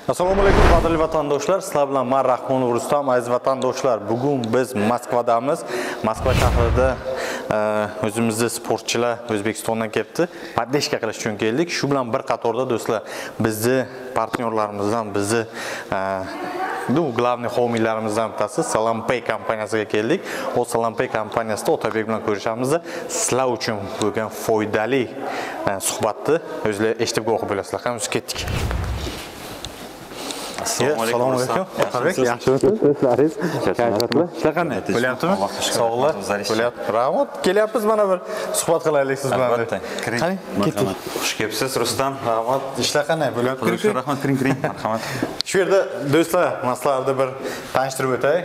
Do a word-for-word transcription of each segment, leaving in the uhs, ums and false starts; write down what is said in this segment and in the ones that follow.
Assalomu alaykum qadrli vatandoshlar. Sizlar bilan men Rahmonov Rustam. Aziz vatandoshlar, bugun biz Moskvadamiz. Moskva shahrida o'zimizning sportchilar O'zbekistondan kelibdi. Poddeshka qilish uchun keldik. Shu bilan bir qatorda do'stlar, bizni partnyorlarimizdan, bizni bu главный homiylarimizdan bittasi Salampay kompaniyasiga keldik. O Salampay kompaniyasida Otabek bilan ko'rishamiz. Sizlar uchun bo'lgan foydali suhbatni o'zingizlar eshitib o'qib bilasizlar. Qani ketdik. Assalomu alaykum. Otabek, yaxshimisiz? Sizlaringiz kayfiyatli? Ishlar qanday? Bo'lyaptimi? Sog'lar. Bo'lyapti. Rahmat. Kelyapmiz mana bir suhbat qilaylik siz bilan. Albatta. Kiring. Ketdik. Xush kelibsiz Rustam. Rahmat. Ishlar qanday? Bo'lyapti? Rahmat, kiring, kiring. Marhamat. Shu yerda do'stlar, maslarni bir tanishtirib o'tay.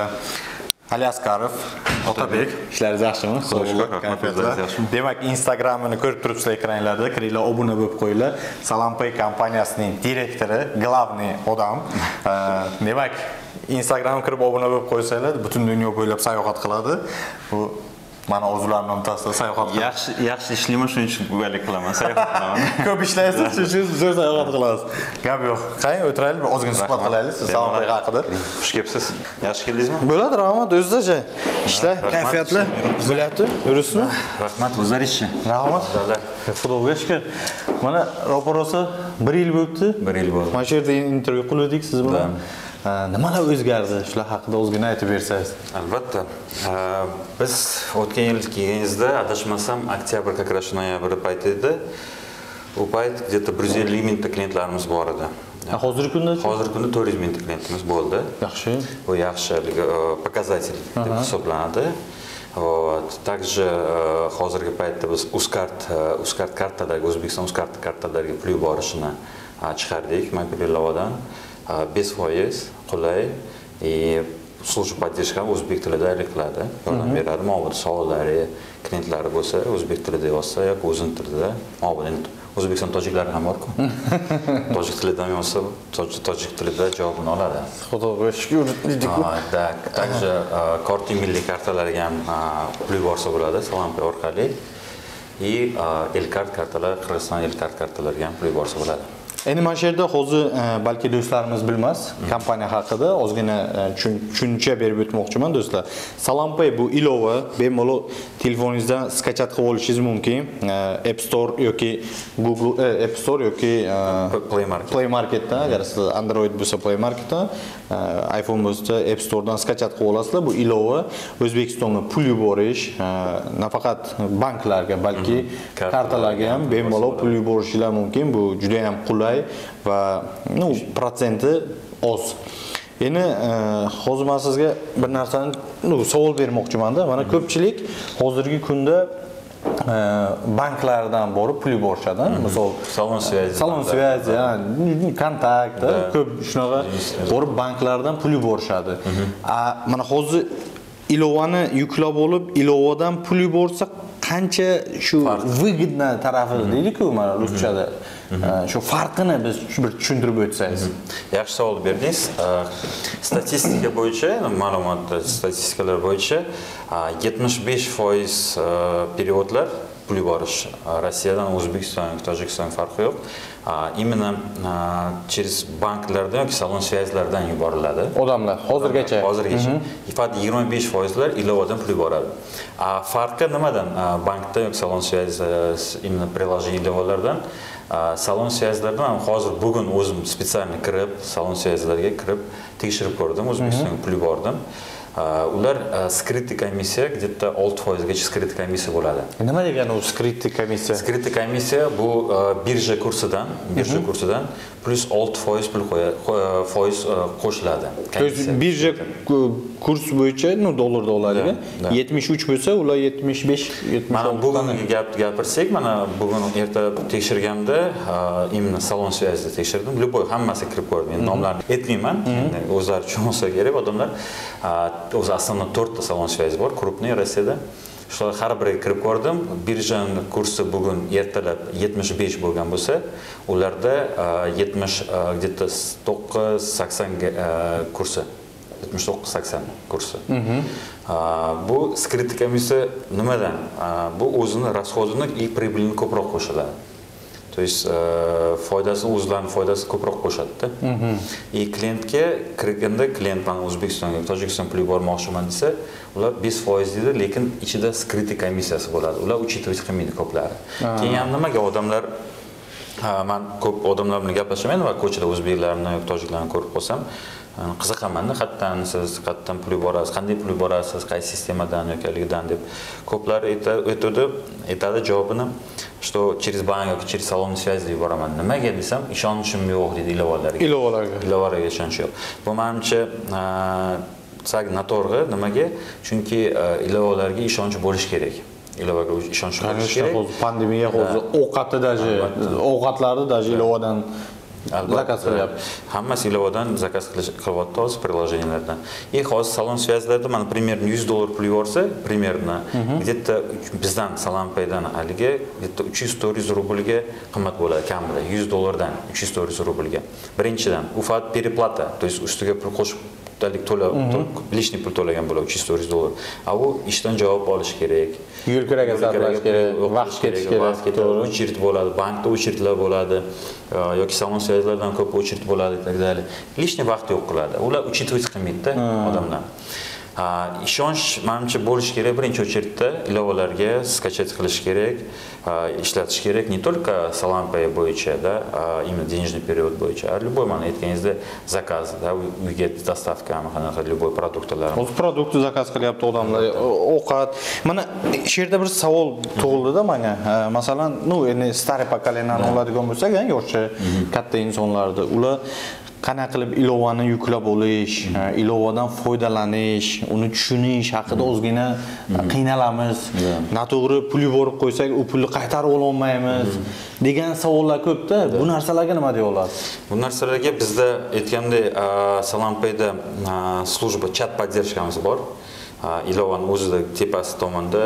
Ali Askarov, Otabek, ishlaringiz yaxshimi? Sog'lik, demak, Instagramini ko'rib turibsizlar ekranlarda, kiringlar, obuna bo'lib qo'yinglar. Salampay kompaniyasining direktori, главный odam. Demak, Instagramga kirib obuna bo'lib qo'ysanglar, butun dunyo bo'ylab sayohat qiladi. Bu mana orzularimdan bittasi sayohat qilish. Yaxshi, yaxshi ishlayman, shuning uchun buyalik qilaman, sayohat qilaman. Ko'p ishlaysiz, shuning uchun zo'r sayohat qilasiz. Gap yo'q. Qani, o'tiraylik, ozgina suhbat qilaylik Salampay haqida. Xush kelibsiz. Yaxshi keldingizmi? Bo'ladi, rahmat, o'zingizcha. Ishlar kayfiyatli. Bo'lyapti? Yuribsizmi? Rahmat, o'zlaringizchi. Rahmat. Xudoga shukr. Mana ro'parosa bir yil bo'libdi. bir yil bo'ldi. Mana shu yerda intervyu qildik siz bilan. Nimalar o'zgardi? Shular haqida o'zgina aytib bersangiz. Albatta. Biz o'tgan yil kelganingizda, adashmasam, oktyabr, как раз noyabr payti edi. U payt где-то bir yuz ellik mingta klientlarimiz bor edi. Hozirgi kunda? Hozirgi kunda to'rt yuz mingta klientimiz bo'ldi. Yaxshi. Bu yaxshi показатель deb hisoblanadi. Вот. Также hozirgi paytda biz Uzcard, Uzcard kartalarga, O'zbekiston Uzcard kartalariga pul yuborishni chiqardik mobil ilovadan. besh foiz qulay и служба поддержки o'zbek tilida qiladi, yordam beradi. Ma'lumot savollari, klientlari bo'lsa, o'zbek tilida yozsa yoki o'zini tilida, ma'lumot O'zbekiston tojiklari ham bor-ku. Tojik tilidan yozsa, tojik tilida javobini oladi. Xudoga shukr. Так, также karta milliy kartalariga ham pul yuborsa bo'ladi Salampay orqali. И Elkart kartalar, Qirg'iziston Elkart kartalariga ham pul yuborsa bo'ladi. Endi mana shu yerda hozir balki do'stlarimiz bilmas, kompaniya haqida ozgina tushuncha berib o'tmoqchiman do'stlar. Salampay bu ilova, bemalol telefoningizdan skachat qilib olishingiz mumkin. App Store yoki Google App Store yoki Play Market. Play Marketdan, agar siz Android bo'lsa Play Marketdan, iPhone bo'lsa App Storedan skachat qilib olasizlar. Bu ilova O'zbekistonga pul yuborish, nafaqat banklarga, balki kartalarga ham bemalol pul yuborishingiz mumkin. Bu juda ham qulay va no protsenti oz. Endi hozir men sizga bir narsani savol bermoqchiman-da. Mana ko'pchilik hozirgi kunda banklardan borib pul yuborishadi. Misol salon связи, salon связи, kontakt, ko'p shunaqa borib banklardan pul yuborishadi. Mana hozir ilovani yuklab olib, ilovadan pul yuborsa qancha shu выгодно tarafi deydi-ku, mana ruschada. Shu farqini biz bir tushuntirib o'tsangiz. Yaxshi savol berdingiz. Statistika bo'yicha, ma'lumot statistikalar bo'yicha yetmish besh foiz переводlar pul yuborish Rossiyadan O'zbekistonga, Tojikistonga farqi yo'q. Именно через banklardan yoki salon связьlardan yuboriladi. Odamlar hozirgacha. Hozirgacha. Faqat yigirma besh foizlar ilovadan pul yuboradi. Farqi nimadan? Bankda yoki salon связи, именно приложение ilovalardan salon связьlardan hozir bugun o'zim spetsialni kirib, salon связьlarga kirib tekshirib ko'rdim, O'zbekistonga pul yubordim. Ular skrytniy komissiya где-то olti foizgacha skrytniy komissiya bo'ladi. Nima degani u skrytniy komissiya? Skrytniy komissiya bu birja kursidan, birja kursidan plus olti foiz pul foiz qo'shiladi. Birja kurs bo'yicha, no dollarda oladigan yetmish uch bo'lsa, ular yetmish besh yetmish olti. Mana bugungi gap gapirsak, mana bugun erta tekshirganimda, именно salon связьda tekshirdim. Любой hammasi kirib ko'rdim. Endi nomlarini aytmayman, o'zlari tushunsa kerak odamlar. O'zi aslında to'rtta salon связи bor, krupniy Rossiyada. Shular har biriga kirib ko'rdim. Birjaning kursi bugun ertalab yetmish besh bo'lgan bo'lsa, ularda yetmish где-то to'qqiz sakson kursi. yetmish to'qqiz sakson kursi. Bu skrytniy komissiya nimadan? Bu o'zini rasxodini и прибылini ko'proq qo'shadi. То есть foydasi o'zlarining foydasi ko'proq qo'shadi-da. И klientga kirganda klient mana O'zbekistonga, Tojikiston pul yubormoqchiman desa, ular besh foiz deydi, lekin ichida skrytniy komissiyasi bo'ladi. Ular учитывать qilmaydi ko'plari. Keyin ham nimaga odamlar men ko'p odamlar bilan gaplashaman va ko'chada o'zbeklarni yoki tojiklarni ko'rib qolsam, qiziqaman-da, qayerdan siz, qayerdan pul yuborasiz, qanday pul yuborasiz, qaysi sistemadan yoki haligidan deb. Ko'plar aytadi, aytadi javobini, что через банк yoki через salon связи yuboraman. Nimaga desam, ishonchim yo'q deydi ilovalarga. Ilovalarga. Ilovalarga ishonch yo'q. Bu menimcha sag noto'g'ri. Nimaga? Chunki ilovalarga ishonch bo'lish kerak. Ilovaga ishonch bo'lish kerak. Pandemiya hozir ovqatni даже, ovqatlarni даже ilovadan zakaz qilyapti. Hammasi ilovadan zakaz qilyapti hozir приложенияларdan. И hozir salon связьlarda mana примерно yuz dollar pul yuborsa, примерно где-то bizdan Salampaydan haliga где-то uch yuz to'rt yuz rublga qimmat bo'ladi kamida. yuz dollardan uch yuz to'rt yuz rublga. Birinchidan, u faqat переплата, то есть ustiga pul qo'shib to'la, lishniy pul to'lagan bo'ladi uch yuz to'rt yuz dollar. A u ishdan javob olish kerak. Yo'l kiraga sarflash kerak, vaqt ketish kerak, очередь bo'ladi, bankda очередьlar bo'ladi, yoki salon связьlardan ko'p очередь bo'ladi va так Lishniy vaqt yo'q qiladi. Ular учитывать qilmaydi-da odamlar. Ishonch menimcha bo'lish kerak. Birinchi очередьda ilovalarga skachat qilish kerak, ishlatish kerak, не только Salampay bo'yicha, da, именно денежный перевод bo'yicha, a любой mana aytganingizda zakaz, da, uyga dostavka, qanaqa любой produktlar. O'z produktni zakaz qilyapti odamlar, ovqat. Mana shu yerda bir savol tug'ildi-da menga. Masalan, ну, endi stari pokoleniyani oladigan bo'lsak, yoshi katta insonlarni, ular qanaqa qilib ilovani yuklab olish, ilovadan foydalanish, uni tushunish haqida ozgina qiynalamiz. Noto'g'ri pul yuborib qo'ysak, u pulni qaytarib ola olmaymiz degan savollar ko'p-da. Bu narsalarga nima deya olasiz? Bu narsalarga bizda aytgandek, Salampayda служба chat поддержкamiz bor. Ilovani o'zida tepasi tomonda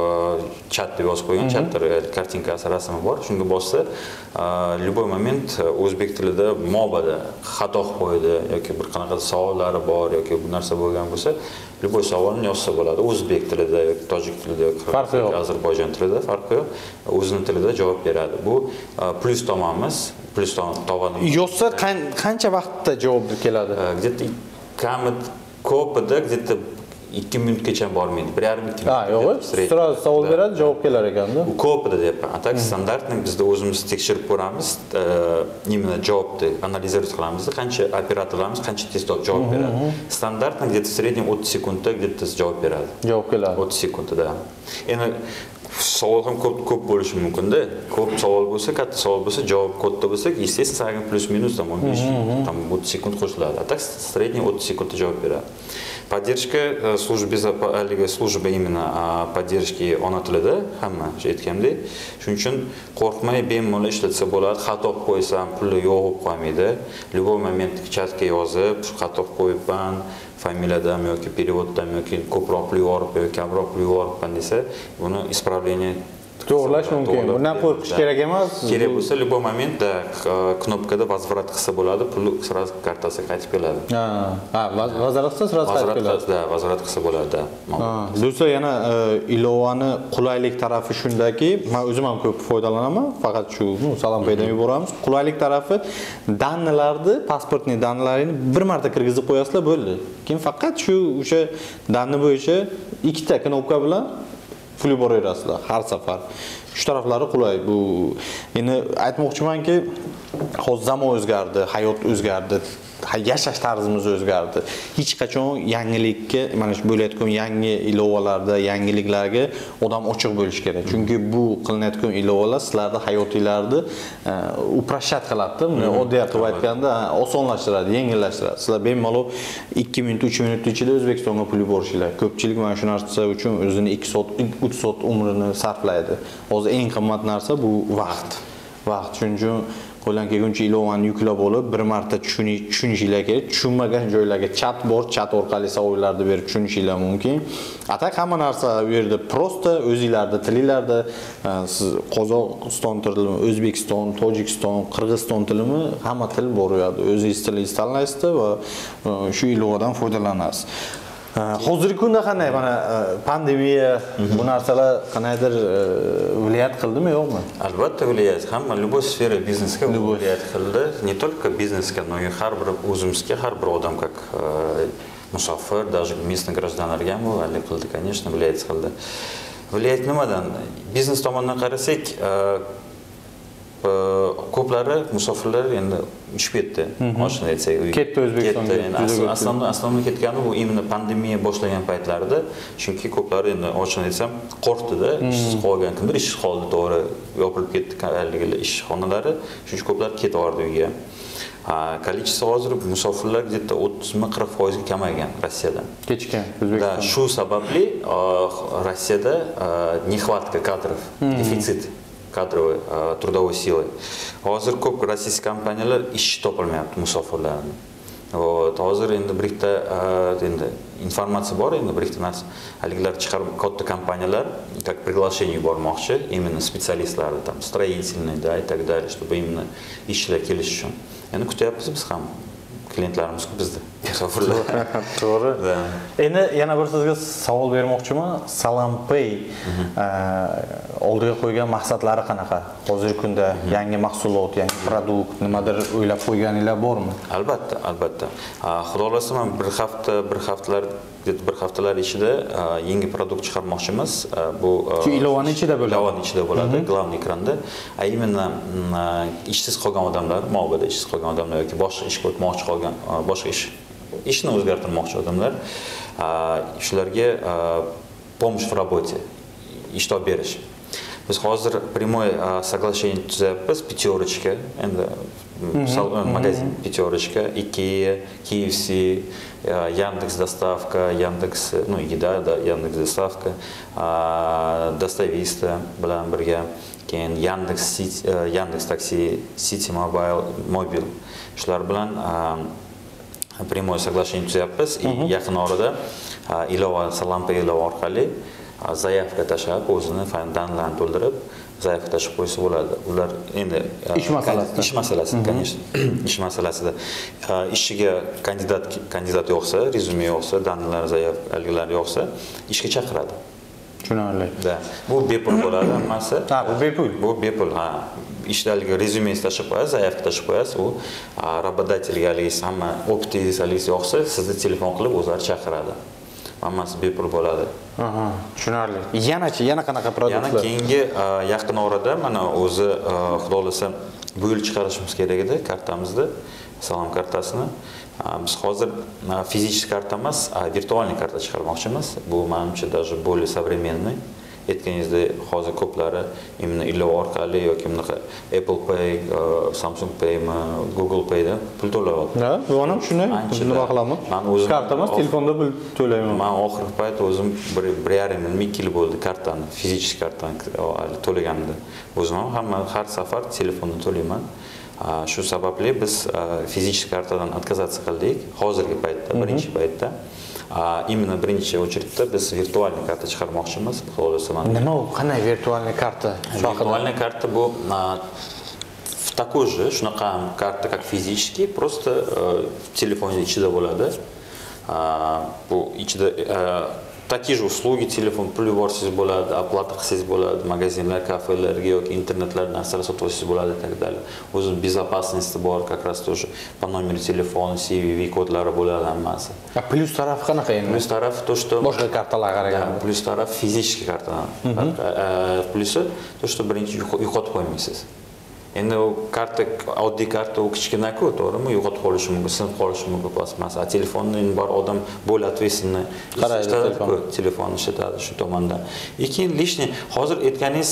chat deb yozib qo'ygan, chatda kartinkasi, rasmi bor. Shunga bossa, любой moment o'zbek tilida mobada xato qilib qo'ydi yoki bir qanaqa savollari bor yoki bu narsa bo'lgan bo'lsa, любой savolni yozsa bo'ladi. O'zbek tilida yoki tojik tilida yoki ozarbayjon tilida farqi yo'q. O'zining tilida javob beradi. Bu plus tomonimiz, plus tomoni. Yozsa qancha vaqtda javob keladi? Где-то kamid ko'pida где-то ikki minutgacha bormaydi. bir yarim ikki minut. Ha, yo'q. Sira savol beradi, javob kelar ekanda. U ko'pida deyapman. A tak standartni bizda o'zimiz tekshirib ko'ramiz, именно javobni analizировать qilamiz, qancha operatorlarimiz qancha tez javob beradi. Standartni где-то в среднем o'ttiz sekundda где-то javob beradi. Javob keladi. o'ttiz sekundda. Endi savol ham ko'p ko'p bo'lishi mumkin-da. Ko'p savol bo'lsa, katta savol bo'lsa, javob katta bo'lsa, естественно, plus minus там o'n besh там o'ttiz sekund qo'shiladi. A tak в среднем o'ttiz sekundda javob beradi. Поддержка службы службы именно поддержки ona tilida hamma aytgandek. Shuning uchun qo'rqmay bemalol ishlatsa bo'ladi. Xato qo'ysam pulni yo'q qo'ymaydi. Любой moment chatga yozib, xato qo'yibman, familiyadan yoki переводdan yoki ko'proq pul yuborib yoki kamroq pul yuboribman desa, buni исправление to'g'rilash mumkin. Bundan qo'rqish kerak emas. Kerak bo'lsa, любой momentda knopkada возврат qilsa bo'ladi, pul sразу kartasiga qaytib keladi. Ha, ha, возврат qilsa sразу qaytib keladi. Da, возврат qilsa bo'ladi. Ha, do'stlar, yana ilovani qulaylik tarafi shundaki, men o'zim ham ko'p foydalanaman, faqat shu Salampaydan yuboramiz. Qulaylik tarafi danlarni, pasportning danlarini bir marta kirgizib qo'yasizlar bo'ldi. Keyin faqat shu o'sha danni bo'yicha ikkita knopka bilan pul yuboraverasizlar har safar. Shu taraflari qulay. Bu endi aytmoqchimanki, hozir zamon o'zgardi, hayot o'zgardi, yashash tarzimiz o'zgardi. Hech qachon yangilikka, mana shu bo'layotgan yangi ilovalarda, yangiliklarga odam ochiq bo'lish kerak. Chunki bu qilinayotgan ilovalar sizlarning hayotinglarni uprashshat qiladi. Oddiy qilib aytganda, osonlashtiradi, yengillashtiradi. Sizlar bemalol ikki minut, uch minut ichida O'zbekistonga pul yuborishinglar. Ko'pchilik mana shu narsa uchun o'zini ikki soat, uch soat umrini sarflaydi. Hozir eng qimmat narsa bu vaqt. Vaqt. Shuning uchun qo'ldan kelguncha ilovani yuklab olib, bir marta tushunishinglar kerak. Tushunmagan joylarga chat bor, chat orqali savollarni berib tushunishinglar mumkin. Atak hamma narsa bu yerda prosta o'zingizlarda tilinglarda, siz Qozog'iston tilimi, O'zbekiston, Tojikiston, Qirg'iziston tilimi, hamma til bor u yerda. O'zingiz tilingizni tanlaysiz va shu ilovadan foydalanasiz. Hozirgi kunda qanday mana pandemiya bu narsalar qanaydir viloyat qildimi yo'qmi? Albatta viloyat, hamma любой sfera biznesga viloyat qildi. Не только biznesga, но и har bir o'zimizga, har bir odam как musofir, даже местный гражданlarga ham vali qildi, конечно, viloyat qildi. Viloyat nimadan? Biznes tomonidan qarasak, ko'plari musofirlar endi uchib ketdi. Oshni aytsak, ketdi O'zbekistonga. Aslında aslında ketgani bu imni pandemiya boshlagan paytlarida, chunki ko'plari endi oshni aytsam qo'rqdi-da, ishsiz qolgan kimdir ishsiz qoldi, to'g'ri, yopilib ketdi haligi ish xonalari, shuning ko'plar ketaverdi uyga. Количество hozir musofirlar где-то o'ttiz qirq foiz ga kamaygan Rossiyadan. Kechgan O'zbekiston. Shu sababli Rossiyada nехватка кадров, дефицит kadroviy трудовой силы. Hozir ko'p rossiyalik kompaniyalar ish topolmayapti musofirlarni. Вот, hozir endi birikta endi informatsiya bor, endi birikta narsa haligilar chiqarib katta kompaniyalar как приглашение yubormoqchi, именно специалистларni там строительный, да, и так далее, чтобы именно ishlar kelish uchun. Endi kutyapmiz biz ham. Klientlarimiz ko'p bizda. Musofirlar. To'g'ri. Endi yana bir sizga savol bermoqchiman. Salampay oldiga qo'ygan maqsadlari qanaqa? Hozirgi kunda yangi mahsulot, yangi produkt, nimadir o'ylab qo'yganinglar bormi? Albatta, albatta. Xudo xolasa men bir hafta, bir haftalar bir haftalar ichida yangi produkt chiqarmoqchimiz. Bu shu ilovaning ichida bo'ladi. Ilovaning ichida bo'ladi, главный ekranda. A именно ishsiz qolgan odamlar, mavbada ishsiz qolgan odamlar yoki boshqa ish o'tmoqchi qolgan, boshqa ish ishni o'zgartirmoqchi odamlar, shularga помощь в работе, ish topib berish. Biz hozir прямой соглашение tuzayapmiz, Пятерочка, endi magazin Пятерочка, Ikea, K F C, Яндекс доставка, Яндекс, ну еда, да, Яндекс доставка, достависта bilan birga, keyin Яндекс Яндекс taksi, City Mobile, Mobil, shular bilan прямой соглашение tuzayapmiz. Yaqin orada ilova Salampay ilova orqali zaявка tashlab, o'zini danlarni to'ldirib, zaявка tashlab qo'ysa bo'ladi. Ular endi ish masalasida, ish masalasi, конечно, ish masalasida ishiga kandidat kandidat yo'qsa, rezyume yo'qsa, danlar, zaявкалар yo'qsa, ishga chaqiradi. Tushunarli. Da, bu bepul bo'ladi hammasi. Ha, bu bepul. Bu bepul, ha. Ishdagi rezyumengizni tashlab qo'yasiz, zaявка tashlab qo'yasiz, u работодательga haligi hamma optingiz haligi yo'qsa, sizni telefon qilib o'zlari chaqiradi. Hammasi bepul bo'ladi. Aha, tushunarli. Yana-chi, yana qanaqa produktlar? Yana keyingi yaqin orada mana o'zi xudo xolasa bu yil chiqarishimiz kerak edi kartamizni, Salam kartasini. Biz hozir fizический karta emas, virtualniy karta chiqarmoqchimiz. Bu menimcha даже более современный. Aytganingizdek, hozir ko'plari imni ilova orqali yoki bunaqa Apple Pay, Samsung Pay, Google Pay da pul to'layapti. Ha, bu ham shunday. Nima qilaman? Men o'zim karta emas, telefonda pul to'layman. Men oxirgi payt o'zim bir yarim yil, ikki yil bo'ldi kartani, fizический kartani to'laganimda. O'zim ham hamma har safar telefondan to'layman. Shu sababli biz fizический kartadan отказаться qildik hozirgi paytda, birinchi paytda. Именно birinchi очередda biz virtualniy karta chiqarmoqchimiz. Nima u? Qanday virtualniy karta? Virtualniy karta bu такой же, shunaqa karta как физический, просто telefonning ichida bo'ladi. Bu ichida такие же услуги, telefon pul yuborsangiz bo'ladi, оплата qilsangiz bo'ladi, magazinlar, kafelarga yoki internetlar narsalar sotib olsangiz bo'ladi и так далее. O'zi безопасности bor, как раз тоже по номеру телефона, C V V kodlari bo'ladi hammasi. A plus tarafi qanaqa endi? Plus taraf то, что boshqa kartalarga qaraganda. Plus taraf fizический kartadan. Plusi то, что birinchi yo'qotib qo'ymaysiz. Endi u karta, oddiy karta u kichkina-ku, to'g'rimi? Yo'qotib qolishi mumkin, sinib qolishi mumkin plasmas. A telefonning bor odam более ответственный ishlatadi-ku, telefonni ishlatadi shu tomondan. Lekin lishni hozir aytganingiz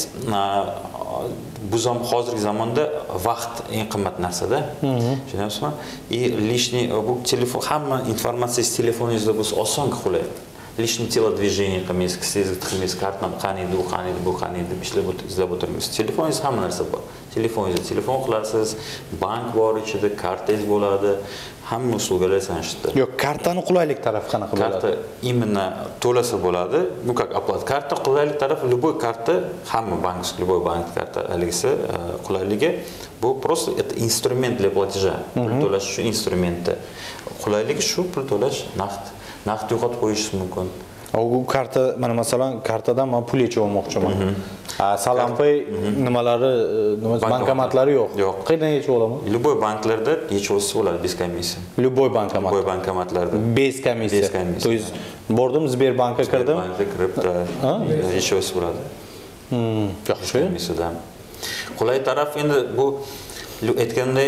bu zam hozirgi zamonda vaqt eng qimmat narsa-da. Tushunyapsizmi? И лишний bu telefon hamma informatsiyangiz telefoningizda bo'lsa oson qiladi. Лишний телодвижение qilmaysiz, qilsangiz, qilmaysiz, kartam qaniydi, u qaniydi, bu qaniydi, ishlab izlab o'tirmaysiz. Telefoningiz hamma narsa bor. Telefoningizda telefon qilasiz, bank bor ichida, kartangiz bo'ladi, hamma uslugalar sanashdi. Yo'q, kartani qulaylik tarafi qanaqa bo'ladi? Karta именно to'lasa bo'ladi. Bu как оплата. Karta qulaylik tarafi любой karta, hamma bank, любой bank karta haligisi qulayligi bu просто это инструмент для платежа. Pul to'lash shu instrumentda. Qulayligi shu pul to'lash naqd. naqd yo'qotib qo'yishingiz mumkin. O karta, mana masalan, kartadan men pul yechib olmoqchiman. Salampay nimalari, nima bankomatlari yo'q. Yo'q. Qayerdan yechib olaman? Любой banklarda yechib olsa bo'ladi bez komissiya. Любой bankomat. Любой bankomatlarda. Bez komissiya. Bez komissiya. То есть bordim Sberbankka kirdim. Sberbankka kirib, yechib olsa bo'ladi. Hmm, yaxshi. Komissiyadan. Qulay taraf endi bu aytganday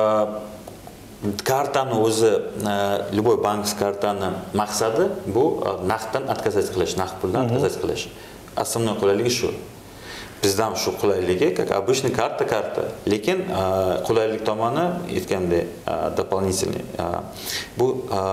kartani o'zi, любой bank kartani maqsadi bu naqddan отказать qilish, naqd puldan отказать qilish. Основной qulaylik shu. Bizdan shu qulayligi, как обычный karta karta. Lekin qulaylik tomoni aytganday дополнительный. Bu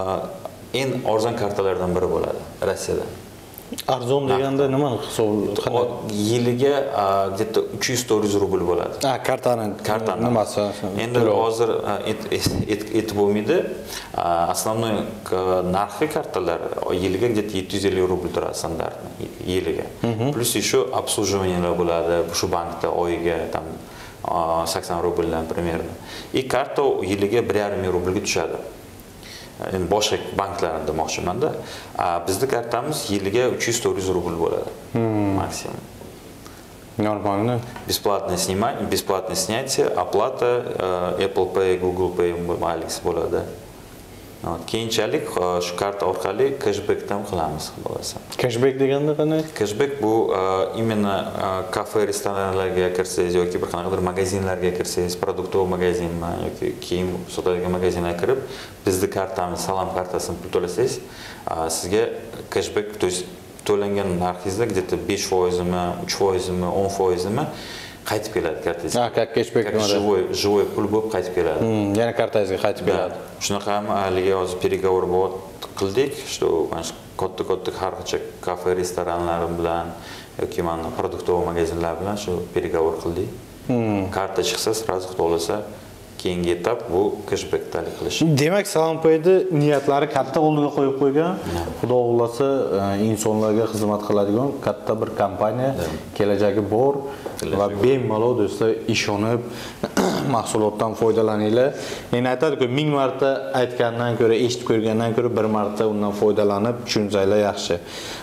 eng arzon kartalardan biri bo'ladi Rossiyada. Arzon deganda nimani hisoblaydi? Yiliga где-то uch yuz to'rt yuz rubl bo'ladi. Ha, kartani kartani nimasi? Endi hozir aytib bo'lmaydi. Основной narxi kartalar yiliga где-то yetti yuz ellik rubl turadi standartni yiliga. Plus еще обслуживаниялар bo'ladi shu bankda oyiga tam sakson rubldan примерно. И karta yiliga bir yarim ming rublga tushadi. Endi boshqa banklarni demoqchiman-da. Bizning kartamiz yiliga uch yuz to'rt yuz rubl bo'ladi. Maksimum. Нормально. Бесплатное снимание, бесплатное снятие, оплата Apple Pay, Google Pay, Alex bo'ladi. Keyinchalik shu karta orqali cashbackdan qilamiz, bo'lsa. Cashback deganda qanday? Cashback bu именно kafe, restoranlarga kirsangiz yoki bir qanaqadir magazinlarga kirsangiz, produktov magazinmi yoki kiyim sotadigan magazinga kirib, bizning kartamiz, Salam kartasini pul to'lasangiz, sizga cashback, to есть to'langan narxingizda где-то besh foizmi, uch foizmi, o'n foizmi qaytib keladi kartangizga. Ha, cashback nimada? Живой, живой pul bo'lib qaytib keladi. Hmm, yana kartangizga qaytib keladi. Shunaqa ham haliga hozir переговор qildik, что katta-katta har qancha kafe, restoranlar bilan yoki mana produktov magazinlar bilan shu переговор qildik. Karta chiqsa, sразу to'lasa, keyingi etap bu cashbackdalik qilish. Demak, Salampay'da niyatlari katta oldiga qo'yib qo'ygan. Xudo xolasa insonlarga xizmat qiladigan katta bir kompaniya, kelajagi bor va bemalol do'stlar ishonib mahsulotdan foydalaninglar. Men aytadiku, ming marta aytgandan ko'ra, eshitib ko'rgandan ko'ra bir marta undan foydalanib tushunsangiz yaxshi.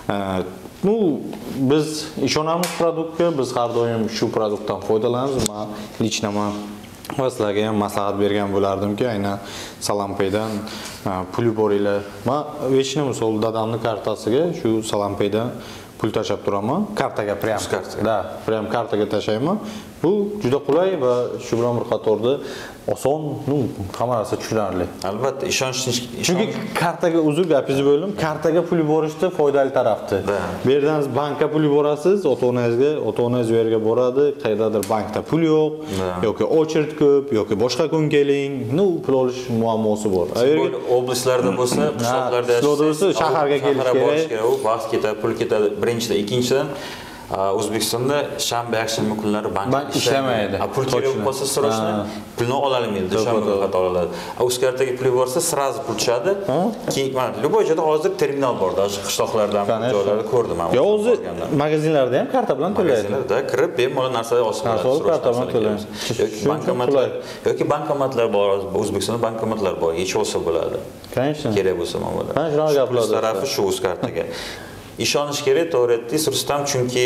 Nu biz ishonamiz produktga, biz har doim shu produktdan foydalanamiz. Men лично men sizlarga ham maslahat bergan bo'lardimki, aynan Salampay'dan pul yuboringlar. Men vechni misol dadamning kartasiga shu Salampay'dan pul tashab turaman. Kartaga prям. Da, prям kartaga tashayman. Bu juda qulay va shu bilan bir qatorda oson, nu, hamma narsa tushunarli. Albatta, ishonchni chunki kartaga uzr gapingizni bo'ldim, kartaga pul yuborishda foydali tarafti. Bu yerdan bankka pul yuborasiz, ota-onangizga, ota-onangiz u yerga boradi, qayerdadir bankda pul yo'q, yoki ochert ko'p, yoki boshqa kun keling, nu, pul olish muammosi bor. Oblastlarda bo'lsa, qishloqlarda yashasa, shaharga kelish kerak. U vaqt ketadi, pul ketadi. Birinchidan, ikkinchidan O'zbekistonda shanba, yakshanba kunlari bank ishlamaydi. Pul kerak bo'lsa srochni pulni ola olmaydi, dushanba faqat oladi. O'z kartaga pul borsa, sразу pul tushadi. Keyin mana любой joyda hozir terminal bor, даже qishloqlardan joylarda ko'rdim men. Yo, o'zi magazinlarda ham karta bilan to'laydi. Magazinlarda kirib, bemalol narsalar olib bo'ladi. Karta bilan to'laydi. Yoki bankomatlar, yoki bankomatlar bor, O'zbekistonda bankomatlar bor, yechib olsa bo'ladi. Конечно. Kerak bo'lsa mana bular. Mana shunaqa gaplar. Tarafi shu o'z kartaga. İşonish kerak, to'g'ri aytdingiz Rustam, chunki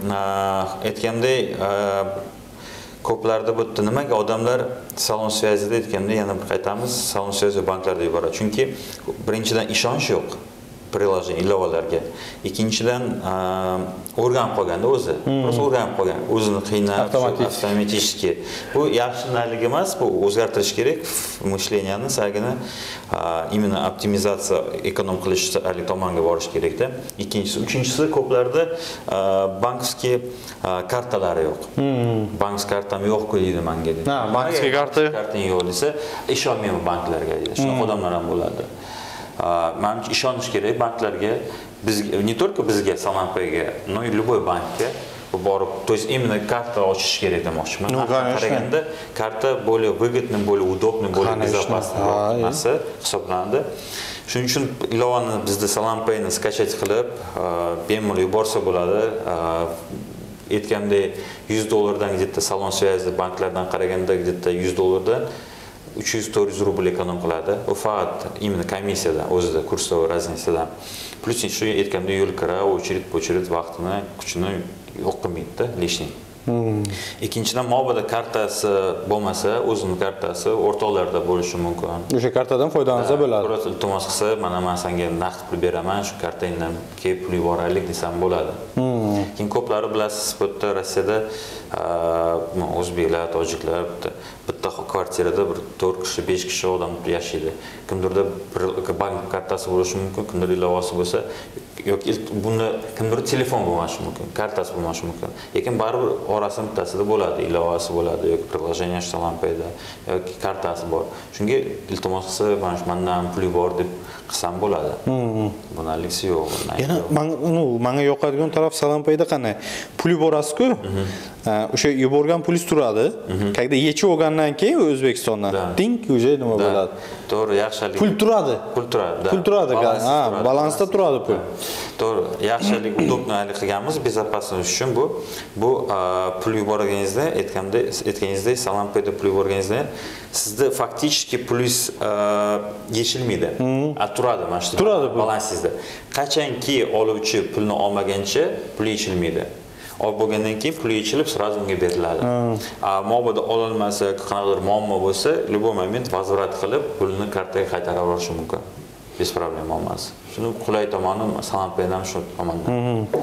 aytgandek ko'plarda bu nimaga odamlar salon svязida aytganda yana bir qaytamiz, salon svязi banklarda yuboradi. Chunki birinchidan ishonch yo'q приложение ilovalarga. Ikkinchidan o'rganib qolganda o'zi, просто o'rganib qolgan, o'zini qiynab, avtomatik. Bu yaxshi narligi emas, bu o'zgartirish kerak mishleniyani, sagini именно optimizatsiya, ekonom qilish tomonga borish kerakda. Ikkinchisi, uchinchisi ko'plarda bankskiy kartalari yo'q. Bank kartam yo'q-ku deydi menga deydi. Ha, bankskiy karta karting yo'q desa, ishonmayman banklarga deydi. Shunaqa odamlar ham bo'ladi. Menimcha ishonish kerak banklarga, bizga, не только bizga, Salampay'ga, но и любой bankka borib, то есть именно karta ochish kerak demoqchiman. Qaraganda karta более выгодный, более удобный, более безопасный narsa hisoblanadi. Shuning uchun ilovani bizda Salampay'ni skачать qilib, bemalol yuborsa bo'ladi. Aytgandek yuz dollardan где-то salon связи banklardan qaraganda где-то yuz dollardan uch yuz to'rt yuz rubl ekonom qiladi. U faqat imенно komissiyadan, o'zida kursdagi razницаdan. Plus shu aytganda yo'l kira, очередь, очередь vaqtini, kuchini yo'q qilmaydi-da, lishning. Ikkinchidan mobilda kartasi bo'lmasa, o'zining kartasi o'rtoqlarda bo'lishi mumkin. O'sha kartadan foydalansa bo'ladi. Biroz iltimos qilsa, mana men senga naqd pul beraman, shu kartangdan kelib pul yuboraylik desam bo'ladi. Keyin ko'plari bilasiz, bu yerda Rossiyada o'zbeklar, tojiklar bitta kvartirada bir to'rt kishi, besh kishi odam yashaydi. Kimdirda bir bank kartasi bo'lishi mumkin, kimdir ilovasi bo'lsa, yoki bunda kimdir telefon bo'lmashi mumkin, kartasi bo'lmashi mumkin. Lekin baribir orasida bittasida bo'ladi, ilovasi bo'ladi yoki приложение Salampayda yoki kartasi bor. Shunga iltimos qilsa, mana shu mendan pul bor deb qilsam bo'ladi. Bunalisi yo'q. Yana menga yoqadigan taraf Salampayda qanday? Pul yuborasiz-ku. O'sha yuborgan pulingiz turadi. Qayda yechib olgandan keyin O'zbekistondan ding o'sha nima bo'ladi? To'g'ri, yaxshilik. Pul turadi. Pul turadi. Pul turadi. Ha, balansda turadi pul. To'g'ri, yaxshilik udobnolik qilganmiz, безопасность uchun bu. Bu pul yuborganingizda, aytganda, aytganingizdek, Salampayda pul yuborganingizda sizda faktichki pulingiz yechilmaydi. A turadi mana shu balansingizda. Qachonki oluvchi pulni olmagancha pul yechilmaydi. Olib bo'lgandan keyin pul yechilib, sразу unga beriladi. Mobilda ololmasa, qanaqadir muammo bo'lsa, любой moment возврат qilib, pulni kartaga qaytarib olish mumkin. Без проблем olmaz. Shuni qulay tomoni Salampaydan shu tomondan.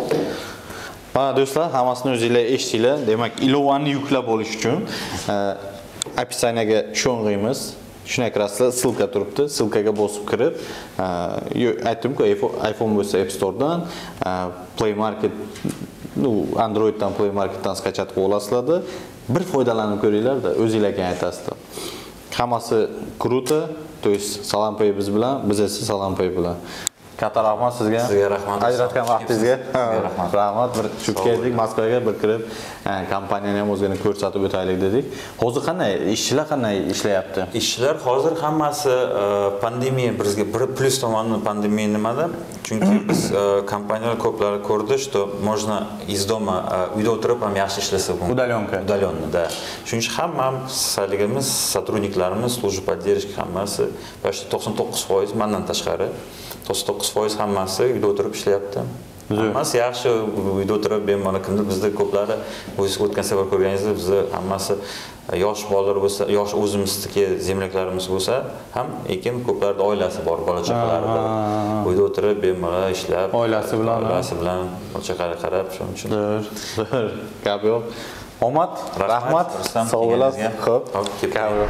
Mana do'stlar, hammasini o'zingizlar eshitdinglar. Demak, ilovani yuklab olish uchun opisiyaga sho'ng'iymiz. Shuna kirasizlar, silka turibdi. Silkaga bosib kirib, aytdim-ku, iPhone bo'lsa App Store'dan, Play Market, ну, Androiddan Play Marketdan skachat qilib olasizlar-da. Bir foydalanib ko'ringlar-da, o'zingizlarga aytasizlar. Hammasi kruto, to есть Salampay biz bilan, biz esa Salampay bilan. Katta rahmat sizga. Sizga rahmat. Ajratgan vaqtingizga rahmat. Bir tushib keldik Moskvaga, bir kirib, kompaniyani ham o'zini ko'rsatib o'taylik dedik. Hozir qanday ishchilar qanday ishlayapti? Ishchilar hozir hammasi pandemiya bizga bir plus tomoni pandemiya nimada? Chunki biz kompaniyalar ko'plari ko'rdi, что можно из дома uyda o'tirib ham yaxshi ishlasa mumkin. Udalyonka. Udalyonda, да. Shuning uchun hamma saligimiz, сотрудникlarimiz, служба поддержки hammasi почти to'qson to'qqiz foiz mendan tashqari to'qson to'qqiz foiz hammasi uyda o'tirib ishlayapti. Hammasi yaxshi uyda o'tirib bemalol kimdir bizda ko'plari o'z o'tgan safar ko'rganingizda bizda hammasi yosh bolalar bo'lsa, yosh o'zimizniki zemlaklarimiz bo'lsa ham, lekin ko'plarda oilasi bor, bola chaqalari bor. Uyda o'tirib bemalol ishlab, oilasi bilan, oilasi bilan bola chaqalarga qarab, shuning uchun. Gap yo'q. Omad, rahmat, sog' bo'lasiz. Xo'p, gap yo'q.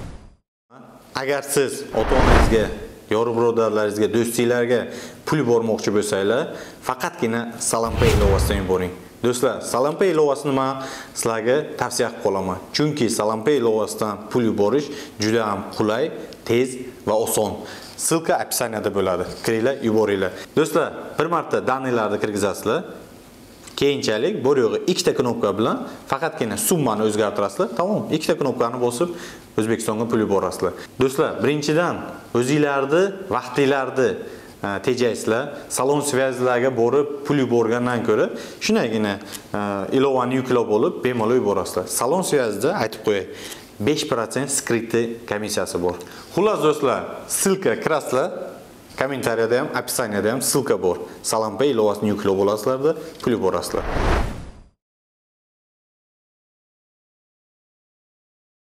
Agar siz ota-onangizga, yor birodarlaringizga, do'stinglarga pul yubormoqchi bo'lsanglar, faqatgina Salampay ilovasidan yuboring. Do'stlar, Salampay ilovasini men sizlarga tavsiya qilib qolaman. Chunki Salampay ilovasidan pul yuborish juda ham qulay, tez va oson. Silka opisiyanada bo'ladi. Kiringlar, yuboringlar. Do'stlar, bir marta daniylarni kirgizasizlar. Keyinchalik bu yo'g'i ikkita knopka bilan faqatgina summani o'zgartirasizlar. Tamom, ikkita knopkani bosib O'zbekistonga pul yuborasizlar. Do'stlar, birinchidan o'zingizlarni vaqtinglarni tejaysizlar. Salon svязьlarga borib pul yuborgandan ko'ra, shunagina ilovani yuklab olib bemalol yuborasizlar. Salon svязьda aytib qo'yay, besh prosent skrytli komissiyasi bor. Xullas do'stlar, silka kirasizlar. Kommentariyada ham, opisaniyada ham silka bor. Salampay ilovasini yuklab olasizlar-da, pul yuborasizlar.